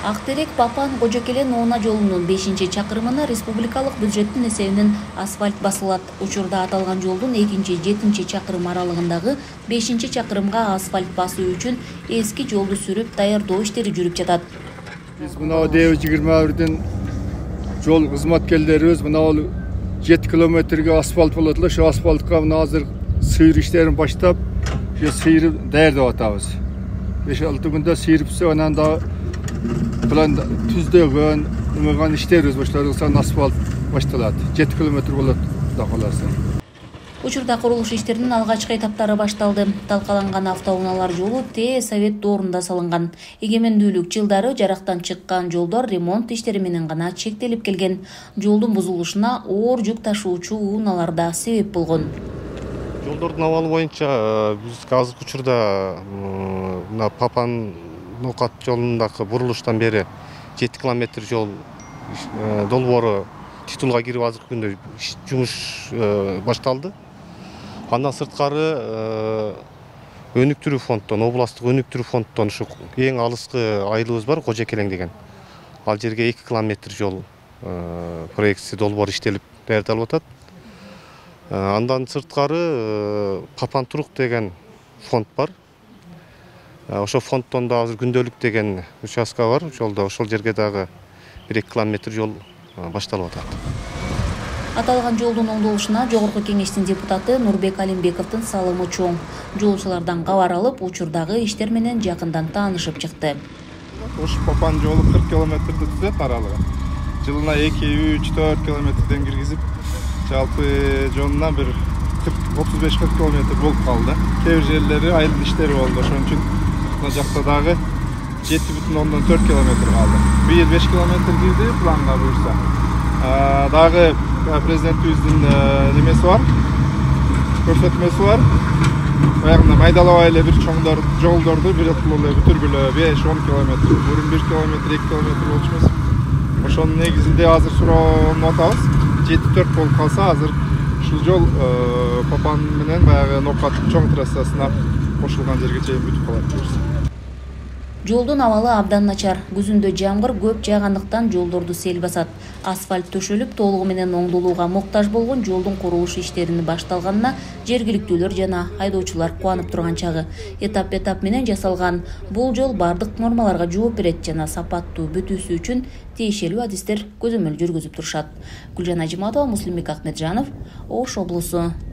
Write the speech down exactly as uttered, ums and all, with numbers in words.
Ак Терек Папан Кожокелен Оона жолунун бешинчи чакырымына республикалык бюджеттин эсебинен асфальт басылат. Учурда аталган жолдун экинчи жетинчи чакырым аралыгындагы бешинчи чакырымга асфальт басуу үчүн эски жолду сүрүп даярдоо иштери жүрүп жатат. Биз мына жыйырма бирден жол кызматкерлерибиз мына жети километрге асфальт болот эле. Ошо асфальтка мына азыр сыйыр иштерин баштап, ошо сыйырып даярдап атабыз. беш алты күндө сыйырыпсы, анан да план түздөгөн, умаган иштерибиз башталган асфальт башталат. жети километр болот да каласы. Учурда курулуш иштеринин алгачкы этаптары башталды. Талкаланган автоунаалар жолу Т Совет доорунда салынган. Эгемендүүлүк жылдары жарактан чыккан жолдор ремонт иштери менен гана чектелип келген. Жолдун бузулушуна оор жүк ташуучу унаалар да себеп болгон. Жолдордун абалы боюнча биз азыркы учурда мына Папан Нокат жолундагы бурулуштан бери жети километр жол долбоору титулга кирип азыркы күндө жумуш башталды. Андан сырткары өнүктүрүү фонддон, областтык өнүктүрүү фонддон ушу эң алыскы айылыбыз бар, Кожокелең деген. Ал жерге эки километр жол проектisi долбоор иштелип даярдалып атат. Андан сырткары Папан Турук деген фонд бар. Ошо фонддон да азыр күндөлүк деген участка бар жолдо. Ошол жерге дагы бир эки километр жол башталып атат. Аталган жолдун оңдолушуна Жогорку кеңештин депутаты Нурбек Алимбековдун салымы чоң. Жолчулардан кабар алып, учурдагы иштер менен жакындан таанышып чыкты. Ушу Папан жолу кырк километрди түзөт аралыгы. Жылына эки, үч, төрт километрден киргизип, жалпы жолуна бир отуз беш кырк километр болуп калды. Кээ бир жерлери айыл иштери болду. Ошон үчүн мына жакта дагы жети бүтүн ондон төрт километр калды. Бир беш километр кирди планга буюрса. Дагы президентибиздин немеси бар, көрсөтмөсү бар. Баягында майдалабай эле бир чоңдор жолдорду биротулуу эле бүтүргүлө беш он километр, бурун бир километр, эки километр болчу эмес. Ошонун негизинде азыр суроону атабыз. жети төрт болуп калса, азыр ушул жол Папан менен баягы Нокат чоң трассасына кошулган жерге чейин бүтүп калат буюрса. Жолдун абалы абдан начар. Күзүндө жамгыр көп жаагандыктан жолдорду сел басат. Асфальт төшөлүп, толугу менен оңдолууга муктаж болгон жолдун курулуш иштерини башталганына жергиликтүүлөр жана айдоочулар кубанып турган чагы. Этап-этап менен жасалган бул жол бардык нормаларга жооп берет жана сапаттуу бүтүүсү үчүн тиешелүү адистер көзөмөл жүргүзүп турушат. Гүлжан Ажиматова, Муслимбек Ахмеджанов, Ош облусу.